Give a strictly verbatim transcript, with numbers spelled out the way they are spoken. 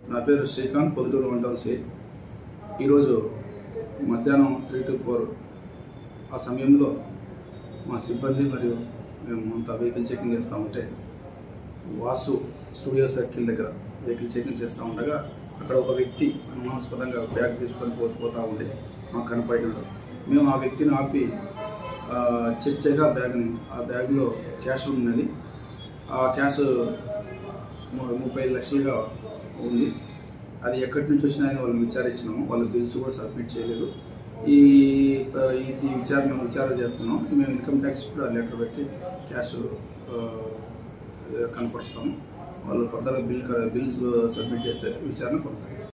నా పేరు శ్రీకాంత్, పొద్దుటూరు వంటలు సి. ఈరోజు మధ్యాహ్నం త్రీ టు ఫోర్ ఆ సమయంలో మా సిబ్బంది మరియు మేము అంతా వెహికల్ చెకింగ్ చేస్తూ ఉంటే వాసు స్టూడియో సర్కిల్ దగ్గర వెహికల్ చెకింగ్ చేస్తూ ఉండగా అక్కడ ఒక వ్యక్తి అనుమానాస్పదంగా బ్యాగ్ తీసుకొని పో పోతూ ఉండి మాకు కనపడినాడు. మేము ఆ వ్యక్తిని ఆపి చెక్ చేయగా బ్యాగ్ని ఆ బ్యాగ్లో క్యాష్ ఉన్నది. ఆ క్యాష్ ముప్పై ఐదు లక్షలుగా ఉంది. అది ఎక్కడి నుంచి వచ్చినాయని వాళ్ళని విచారించినాము. వాళ్ళ బిల్స్ కూడా సబ్మిట్ చేయలేదు. ఈ ఇది విచారణ విచారణ చేస్తున్నాం. మేము ఇన్కమ్ ట్యాక్స్ కూడా లెటర్ పెట్టి క్యాష్ కనపరుస్తాము. వాళ్ళు ఫర్దర్గా బిల్ బిల్స్ సబ్మిట్ చేస్తే విచారణ కొనసాగిస్తాం.